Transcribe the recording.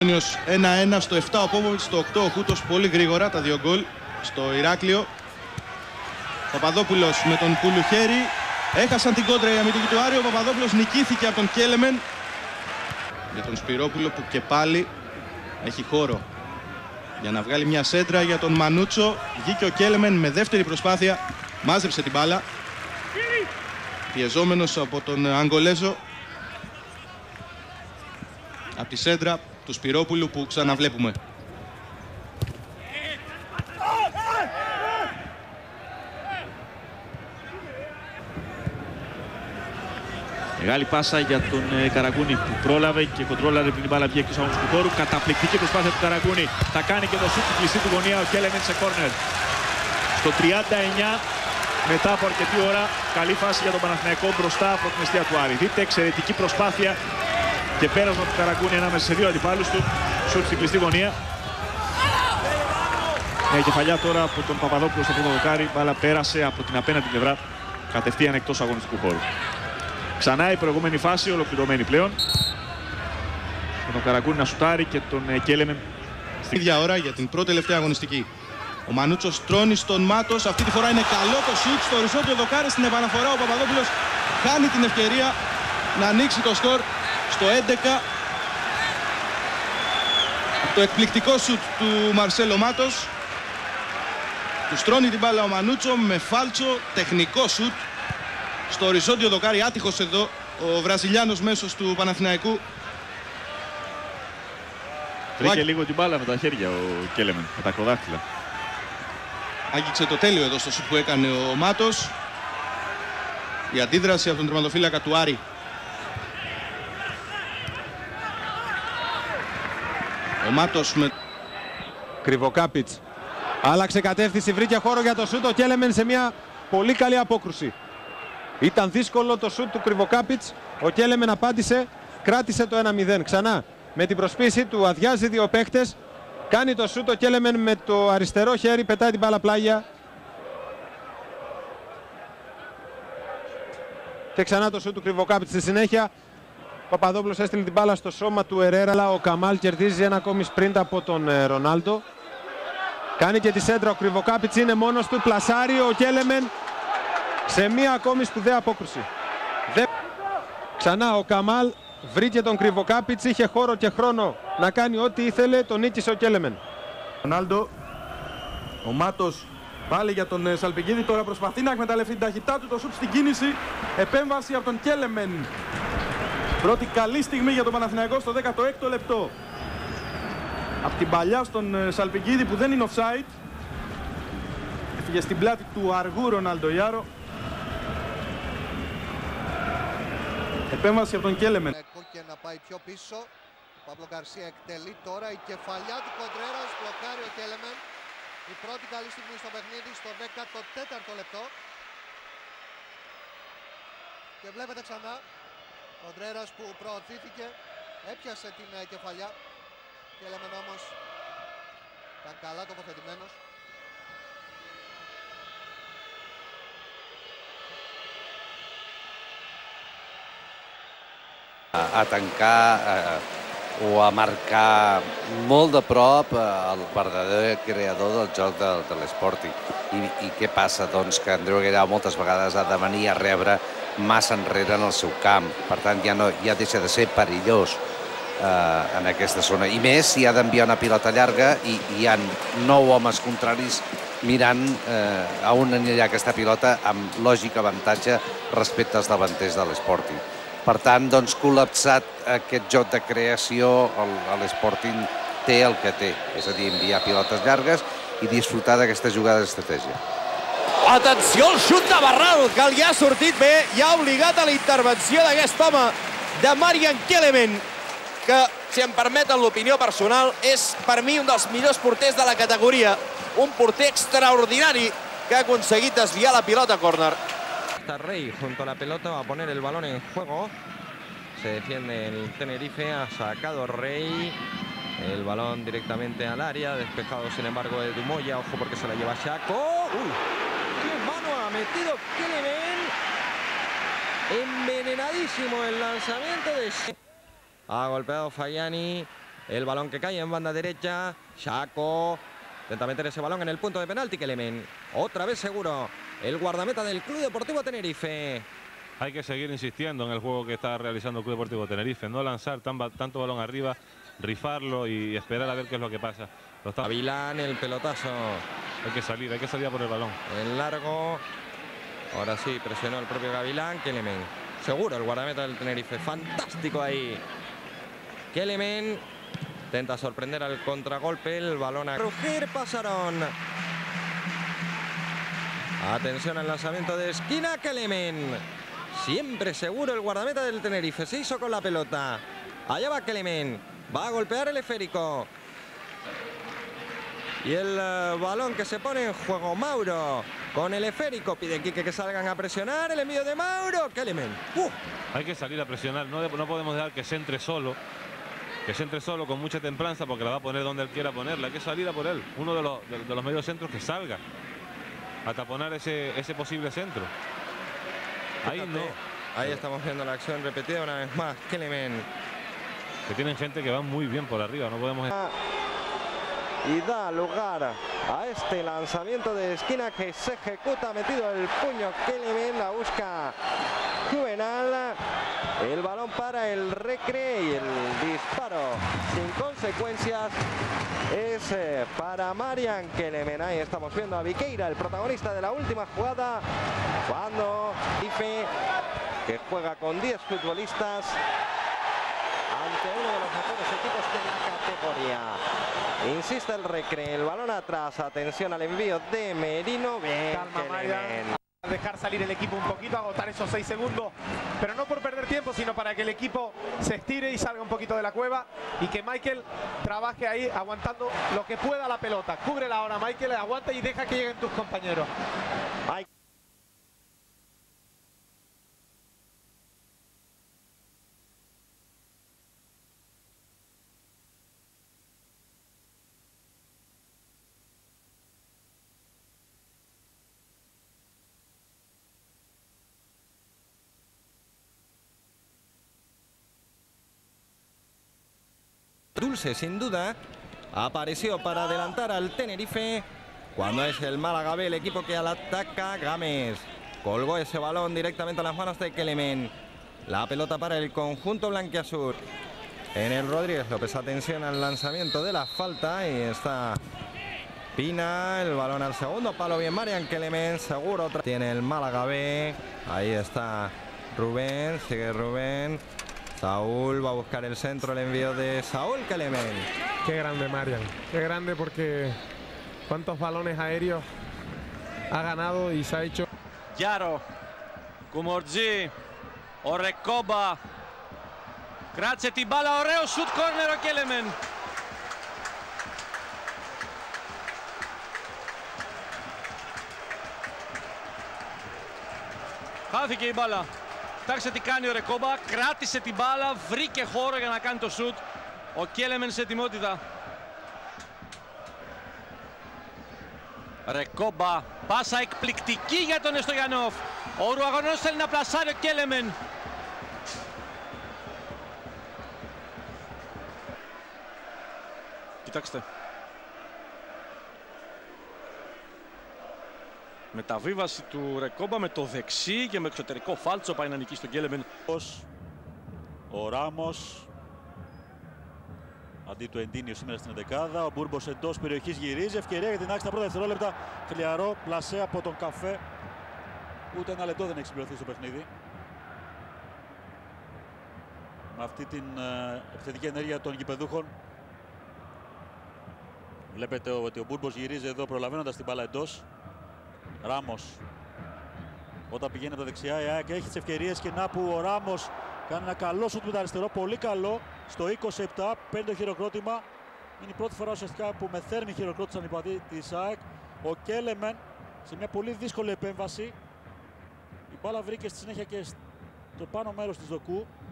1-1 στο 7 ο Πόποβιτς, στο 8 ο Κούτος, πολύ γρήγορα τα δύο γκολ στο Ηράκλειο. Παπαδόπουλος με τον Πουλουχέρη έχασαν την κόντρα οι αμυντικοί του Άρη. Ο Παπαδόπουλος νικήθηκε από τον Κέλεμεν. Για τον Σπυρόπουλο που και πάλι έχει χώρο για να βγάλει μια σέντρα για τον Μανούτσο. Βγήκε ο Κέλεμεν με δεύτερη προσπάθεια, μάζεψε την μπάλα, πιεζόμενος από τον Αγγολέζο, από τη σέντρα του Σπυρόπουλου που ξαναβλέπουμε. Μεγάλη πάσα για τον Καραγκούνη που πρόλαβε και κοντρόλαρε πριν την μπάλα βγήκε εκτός αγωνιστικού χώρου. Καταπληκτική προσπάθεια του Καραγκούνη. Θα κάνει και το σουτ στην κλειστή του γωνία ο Κέλεμεν σε κόρνερ. Στο 39 μετά από αρκετή ώρα, καλή φάση για τον Παναθηναϊκό μπροστά από την εστία του Άρη. Δείτε εξαιρετική προσπάθεια και πέρασμα του Καραγκούνη ανάμεσα σε δύο αντιπάλους του. Σουτ στην κλειστή γωνία. Μια κεφαλιά τώρα από τον Παπαδόπουλο στο πρώτο δοκάρι. Μπάλα πέρασε από την απέναντι πλευρά κατευθείαν εκτός αγωνιστικού χώρου. Ξανά η προηγούμενη φάση, ολοκληρωμένη πλέον. Με τον Καραγκούνη να σουτάρει και τον Κέλεμεν. Στην ίδια ώρα για την πρώτη τελευταία αγωνιστική. Ο Μανούτσος τρώνει στον Μάτος. Αυτή τη φορά είναι καλό το σουτ στο οριζόντιο δοκάρι. Στην επαναφορά ο Παπαδόπουλος χάνει την ευκαιρία να ανοίξει το σκορ στο 11. Το εκπληκτικό σουτ του Μαρσέλο Μάτος. Του στρώνει την μπάλα ο Μανούτσο με φάλτσο, τεχνικό σουτ στο οριζόντιο δοκάρι. Άτυχος εδώ ο Βραζιλιάνος μέσος του Παναθηναϊκού. Βρήκε λίγο την μπάλα με τα χέρια ο Κέλεμεν, με τα ακροδάχτυλα. Άγγιξε το τέλειο εδώ στο σουτ που έκανε ο Μάτος. Η αντίδραση από τον τερματοφύλακα του Άρη. Ο Μάτος με... Κρυβοκάπιτς. Άλλαξε κατεύθυνση, βρήκε χώρο για το σουτ ο Κέλεμεν σε μια πολύ καλή απόκρουση. Ήταν δύσκολο το σουτ του Κρυβοκάπιτς. Ο Κέλεμεν απάντησε, κράτησε το 1-0. Ξανά με την προσπίση του αδειάζει δύο παίχτες. Κάνει το σουτ ο Κέλεμεν με το αριστερό χέρι, πετάει την μπάλα πλάγια. Και ξανά το σουτ του Κρυβοκάπιτς. Στη συνέχεια ο Παπαδόπουλος έστειλε την μπάλα στο σώμα του Ερέρα. Αλλά ο Καμάλ κερδίζει ένα ακόμη σπριντ από τον Ρονάλντο. Κάνει και τη σέντρα ο Κρυβοκάπιτς, είναι μόνος του, πλασάρει ο Κέλεμεν σε μία ακόμη σπουδαία απόκρουση. Ξανά ο Καμάλ βρήκε τον Κρυβοκάπιτς, είχε χώρο και χρόνο να κάνει ό,τι ήθελε, τον νίκησε ο Κέλεμεν. Ρονάλντο, ο Μάτος πάλι για τον Σαλπικίδη, τώρα προσπαθεί να εκμεταλλευτεί την ταχυτά του, το σουτ στην κίνηση, επέμβαση από τον Κέλεμεν. Πρώτη καλή στιγμή για τον Παναθηναϊκό στο 16ο λεπτό. Από την παλιά στον Σαλπικίδη που δεν είναι offside. Έφυγε στην πλάτη του αργού Ρονάλντο Ιάρο. Επέμβαση από τον Κέλεμεν. Και να πάει πιο πίσω. Ο Παύλο Γκαρσία εκτελεί τώρα. Η κεφαλιά του Κοντρέρας, μπλοκάρει ο Κέλεμεν. Η πρώτη καλή στιγμή στο παιχνίδι στο 14ο λεπτό. Και βλέπετε ξανά ο Κοντρέρας που προωθήθηκε, έπιασε την κεφαλιά. Κέλεμεν όμως ήταν καλά τοποθετημένος. A tancar o a marcar molt de prop el verdader creador del joc de l'Sporting. I què passa? Doncs que Andreu Guerau moltes vegades ha de venir a rebre massa enrere en el seu camp. Per tant, ja deixa de ser perillós en aquesta zona. I més si ha d'enviar una pilota llarga i hi ha 9 homes contraris mirant a on anirà aquesta pilota amb lògic avantatge respecte als davanters de l'Sporting. Per tant, doncs, col·lapsat aquest joc de creació, l'Sporting té el que té, és a dir, enviar pilotes llargues i disfrutar d'aquesta jugada d'estratègia. Atenció al xut de Barral, que li ha sortit bé i ha obligat a la intervenció d'aquest home, de Marian Kelemen, que, si em permeten l'opinió personal, és per mi un dels millors porters de la categoria. Un porter extraordinari que ha aconseguit desviar la pilota a córner. Rey junto a la pelota va a poner el balón en juego. Se defiende el Tenerife, ha sacado Rey el balón directamente al área, despejado sin embargo de Dumoya, ojo porque se la lleva Chaco. ¡Uy! ¡Qué mano ha metido Kelemen! Envenenadísimo el lanzamiento de... Ha golpeado Fayani, El balón que cae en banda derecha. Xaco intenta meter ese balón en el punto de penalti. Kelemen, otra vez seguro. El guardameta del Club Deportivo Tenerife. Hay que seguir insistiendo en el juego que está realizando el Club Deportivo Tenerife. No lanzar tanto balón arriba, rifarlo y esperar a ver qué es lo que pasa. Gavilán, el pelotazo. Hay que salir a por el balón. En largo. Ahora sí, presionó el propio Gavilán. Kelemen, seguro el guardameta del Tenerife. Fantástico ahí. Kelemen intenta sorprender al contragolpe. El balón a crujir. Pasaron. Atención al lanzamiento de esquina. Kelemen. Siempre seguro el guardameta del Tenerife. Se hizo con la pelota. Allá va Kelemen. Va a golpear el esférico. Y el balón que se pone en juego. Mauro con el esférico. Pide Quique que salgan a presionar. El envío de Mauro. Kelemen. Hay que salir a presionar. No podemos dejar que se entre solo. Que se entre solo con mucha templanza porque la va a poner donde él quiera ponerla. Hay que salir a por él. Uno de los medios centros que salga a taponar ese posible centro. Ahí no. Ahí estamos viendo la acción repetida una vez más. Kelemen. Que tienen gente que va muy bien por arriba. No podemos... Y da lugar a este lanzamiento de esquina que se ejecuta. Metido el puño Kelemen. La busca Juvenal. El balón para el Recre. Y el disparo sin consecuencias es para Marian Kelemen. Ahí estamos viendo a Viqueira, el protagonista de la última jugada. Cuando Ife, que juega con 10 futbolistas ante uno de los mejores equipos de la categoría. Insiste el Recre, el balón atrás, atención al envío de Merino. Bien, calma, Marian. Dejar salir el equipo un poquito, agotar esos 6 segundos, pero no por perder tiempo, sino para que el equipo se estire y salga un poquito de la cueva y que Michael trabaje ahí aguantando lo que pueda la pelota. Cúbrela ahora, Michael, aguanta y deja que lleguen tus compañeros. Dulce, sin duda, apareció para adelantar al Tenerife cuando es el Málaga B, el equipo que al ataca. Gámez colgó ese balón directamente a las manos de Kelemen. La pelota para el conjunto blanquiazul. En el Rodríguez López, atención al lanzamiento de la falta. Y está Pina, el balón al segundo palo. Bien, Marian Kelemen, seguro. Tiene el Málaga B. Ahí está Rubén, sigue Rubén. Saúl va a buscar el centro, el envío de Saúl Kelemen. Qué grande Marian, qué grande porque cuántos balones aéreos ha ganado y se ha hecho. Chiaro, Kumorzi, Orekoba, grazie Tibala, ωραίο shoot corner ο Kelemen. Χάθηκε η μπάλα. Κοιτάξτε τι κάνει ο Ρεκόμπα, κράτησε την μπάλα, βρήκε χώρο για να κάνει το σουτ. Ο Κέλεμεν σε ετοιμότητα. Ρεκόμπα, πάσα εκπληκτική για τον Εστογιανόφ. Ο Ουρουαγωνός θέλει να πλασάρει ο Κέλεμεν. Κοιτάξτε. Μεταβίβαση του Ρεκόμπα με το δεξί και με εξωτερικό φάλτσο πάει να νικήσει τον Κέλεμεν. Ο Ράμος αντί του Εντίνιο σήμερα στην 11η. Ο Μπούρμπος εντός περιοχής γυρίζει. Ευκαιρία για την άξινα πρώτα δευτερόλεπτα. Χλιαρό πλασέ από τον Καφέ. Ούτε ένα λεπτό δεν έχει συμπληρωθεί στο παιχνίδι. Με αυτή την επιθετική ενέργεια των γηπεδούχων. Βλέπετε ότι ο Μπούρμπος γυρίζει εδώ προλαβαίνοντας την μπάλα εντός. Ράμος. Όταν πηγαίνει από τα δεξιά η ΑΕΚ έχει τις ευκαιρίες και να που ο Ράμος κάνει ένα καλό σουτ με το αριστερό. Πολύ καλό. Στο 27 παίρνει το χειροκρότημα. Είναι η πρώτη φορά ουσιαστικά που με θέρμη χειροκρότησαν οι παδί της ΑΕΚ. Ο Κέλεμεν σε μια πολύ δύσκολη επέμβαση. Η μπάλα βρήκε στη συνέχεια και στο πάνω μέρος της δοκού.